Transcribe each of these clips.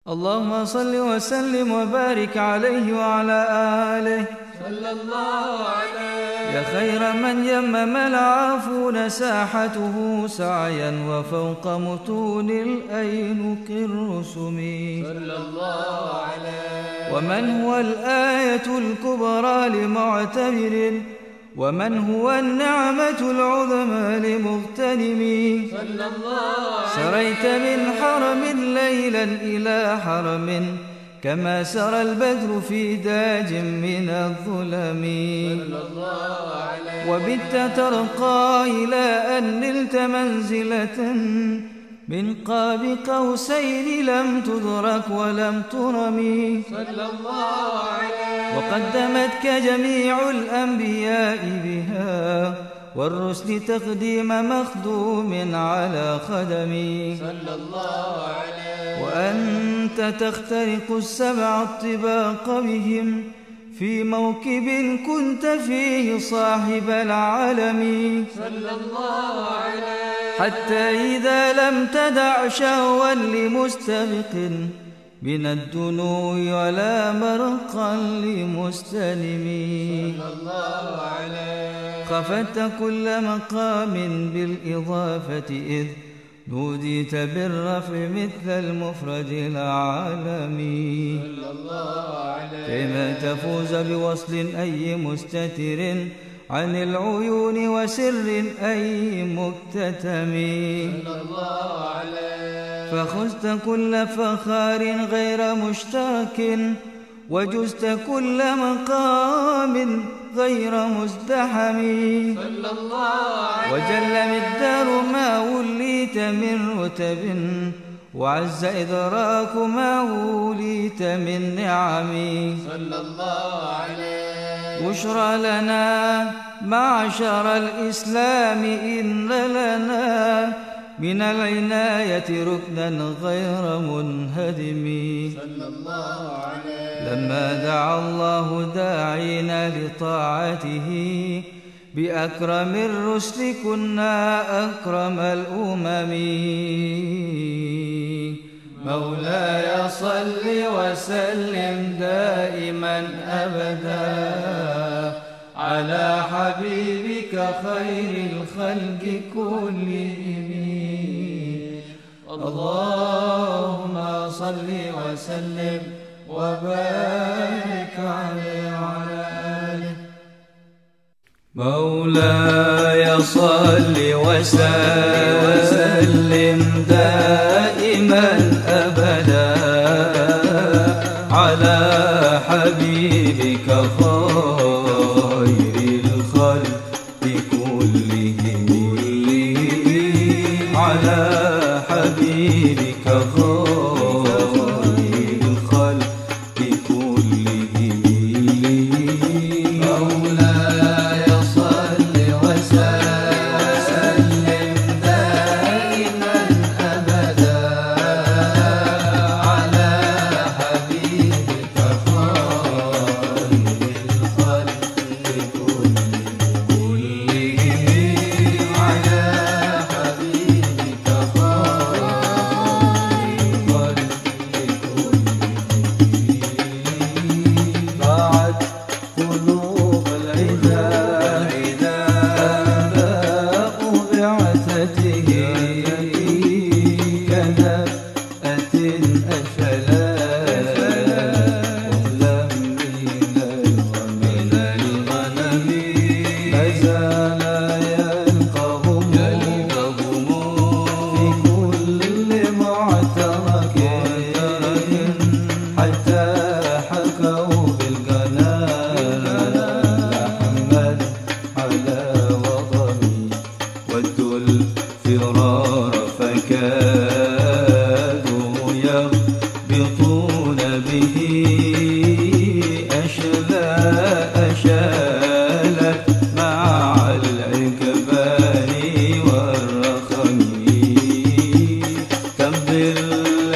اللهم صل وسلم وبارك عليه وعلى آله صلى الله عليه. يا خير من يمم العافون ساحته سعيا وفوق متون الأينك الرسم صلى الله عليه. ومن هو الآية الكبرى لمعتبر ومن هو النعمة العظمى لمغتنم صلى الله عليه. سريت من حرم ليلا إلى حرم كما سرى البدر في داج من الظلم صلى الله عليه. وبت ترقى إلى أن نلت منزلة من قاب قوسين لم تدرك ولم ترم صلى الله عليه. وقدمتك جميع الأنبياء بها والرسل تقديم مخدوم على خدمي صلى الله عليه. وأنت تخترق السبع الطباق بهم في موكب كنت فيه صاحب العالم صلى الله عليه. حتى إذا لم تدع شهوا لمستبق من الدنو ولا مرقا لمستلم صلى الله عليه. خفت كل مقام بالإضافة إذ نوديت بالرفع مثل المفرد العالمي صلى الله عليه. كيما تفوز بوصل أي مستتر عن العيون وسر أي مكتتم صلى الله عليه. فخزت كل فخار غير مشترك وجزت كل مقام غير مزدحم صلى الله عليه. وجل مقدار ما وليت من رتب وعز إدراك ما وليت من نعم صلى الله عليه. بشرى لنا معشر الإسلام إن لنا من العناية ركنا غير منهدم صلى الله عليه. لما دعا الله داعينا لطاعته بأكرم الرسل كنا أكرم الأمم مولاي صل وسلم دائما أبدا على حبيبك خير الخلق كلهم اللهم صل وسلم وبارك عليه وعلى آله مولاي صل وسلم دائما أبدا على حبيبك خير الخلق كلهم على حبيبك خير الخلق كلهم مولاي صل وسلم دائما أبدا على حبيبك خير الخلق كلهم على حبيبك ضاعت قلوب العدا باء بعثته كنفأة أشلت وهلا من الغنم ما زال يلقهم في كل معترك حتى حكوا بالقناة لحمل على وطني ودوا الفرار فكادوا يغبطون به أشالت مع العكبان والرخم كبر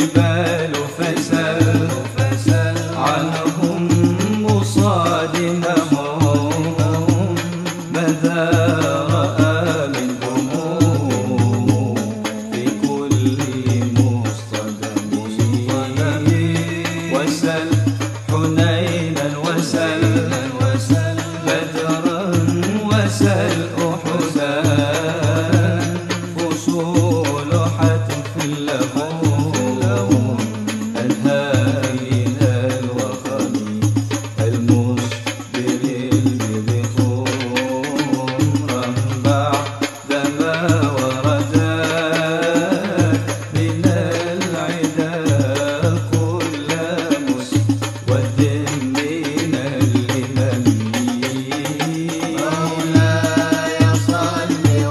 والجبال فسل عنهم مصادمهم ماذا رأى منهم في كل مصطدم وسل حنينا وسل بدرا وسل أحدا فصول حتف لهم الهين الوخم المصبر بخمرا بعدما وردا من العدا كل مسود من الإمام مولاي صل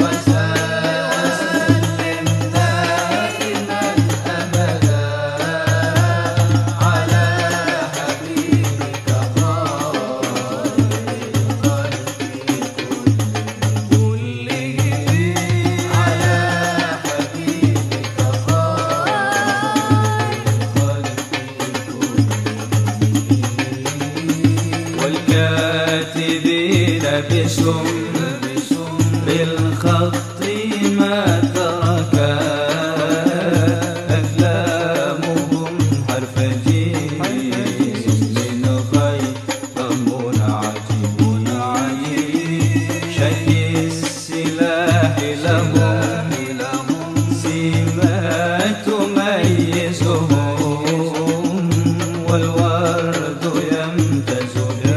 وسلم دائما أبدا على حبيبك والكاتبين بسم بالخط ما تركا أكلامهم حرف جيم من غير منعجب شكي السلاح لهم سيما تميزهم والورد يمتاز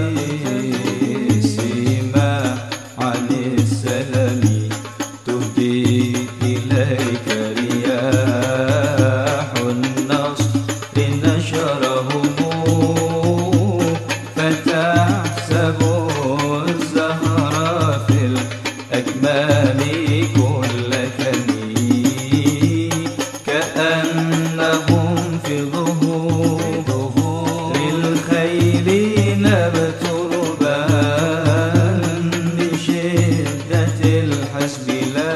بسيما عن السلام تهدي إليك رياح النصر نشرهم فتحسب الزهر في الأكمام كل كمي كأنهم في ظهور الخيل نبت ربان بشدة الحسب لا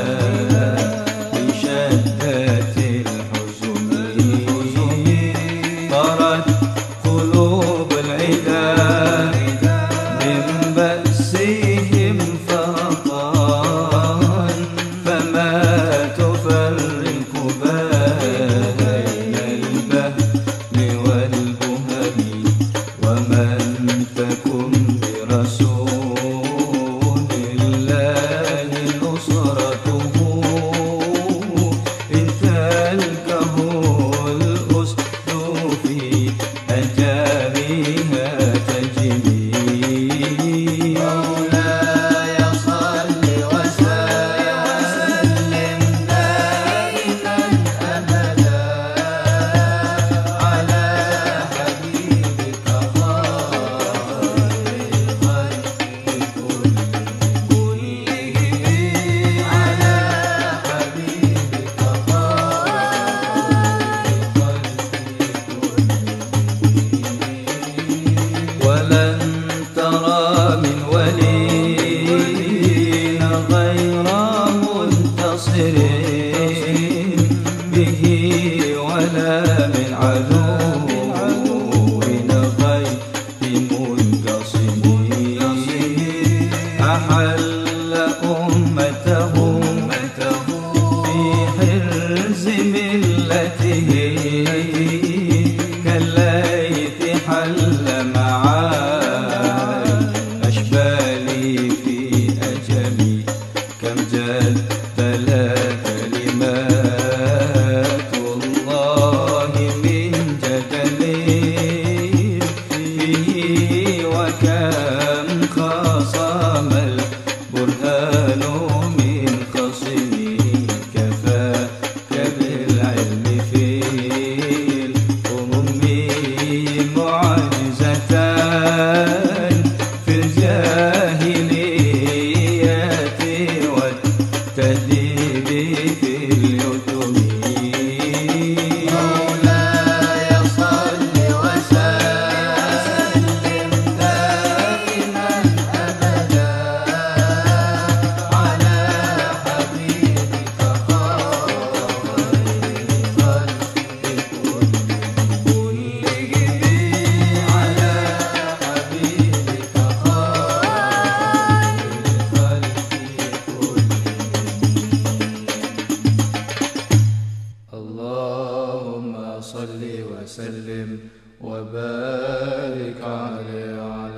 بشدة الحزن طرت قلوب العدا من بأسهم فرطان فما تفرق بين البهم والبهم ومن تكن برسول الله نصرته إن تلقه الأسد في أجامها تجري مولاي صل وسلم دائما أبدا على حبيبك ولن ترى من ولي غير منتصر به ولا من عدو غير منقسم أحل أمتهم في حرز ملته كالليث حل مع الأشبال في أجمي كم جدل كلمات الله من جدل فيه وكم خصم البرهان من خصم كفاك بالعلم فيه صل وسلم وبارك عليه.